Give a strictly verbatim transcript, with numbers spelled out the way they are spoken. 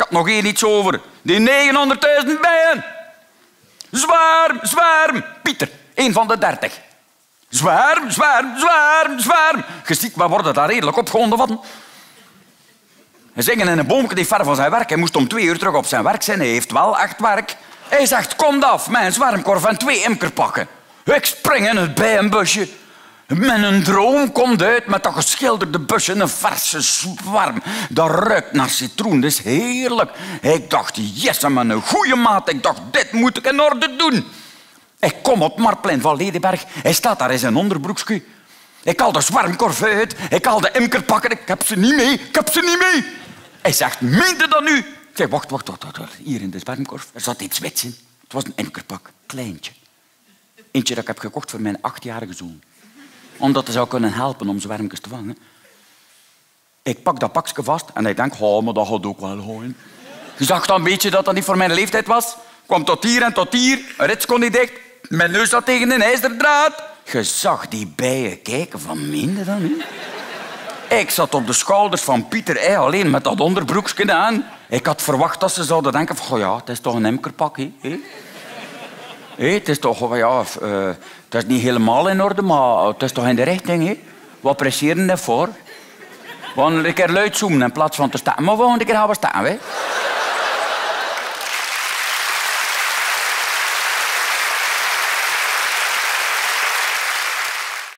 had nog één iets over. Die negenhonderdduizend bijen. Zwerm, zwerm. Pieter, één van de dertig. Zwerm, zwerm, zwerm, zwerm. Je ziet, we worden daar redelijk opgewonden van. Hij zingen in een boomke die ver van zijn werk. Hij moest om twee uur terug op zijn werk zijn. Hij heeft wel echt werk. Hij zegt, kom af, mijn zwermkorf en twee imkerpakken. Ik spring in het bijenbusje. Mijn droom komt uit met dat geschilderde busje en een verse zwerm. Dat ruikt naar citroen, dat is heerlijk. Ik dacht, yes, en met een goede maat. Ik dacht, dit moet ik in orde doen. Ik kom op het Marktplein van Ledenberg. Hij staat daar in zijn onderbroekje. Ik haal de zwermkorf uit. Ik haal de imkerpakken. Ik heb ze niet mee. Ik heb ze niet mee. Hij zegt, meent je dat nu? Ik zeg, wacht, wacht, wacht, wacht. Hier in de zwermkorf. Er zat iets wits in. Het was een imkerpak. Kleintje. Eentje dat ik heb gekocht voor mijn achtjarige zoon. Omdat hij zou kunnen helpen om zwermkes te vangen. Ik pak dat pakje vast en ik denk, oh, maar dat gaat ook wel gooien. Je zag dan een beetje dat dat niet voor mijn leeftijd was. Kwam tot hier en tot hier. Een rits kon niet dicht. Mijn neus zat tegen een ijzerdraad. Je zag die bijen kijken van, meende dat nu? Ik zat op de schouders van Pieter, hij alleen met dat onderbroekje aan. Ik had verwacht dat ze zouden denken van, oh ja, het is toch een imkerpak, hè? Hey, het is toch, oh ja, uh, het is niet helemaal in orde, maar het is toch in de richting, hè? Wat presseren ervoor? We gaan een keer luid zoomen in plaats van te staan. Maar volgende keer gaan we staan, hè?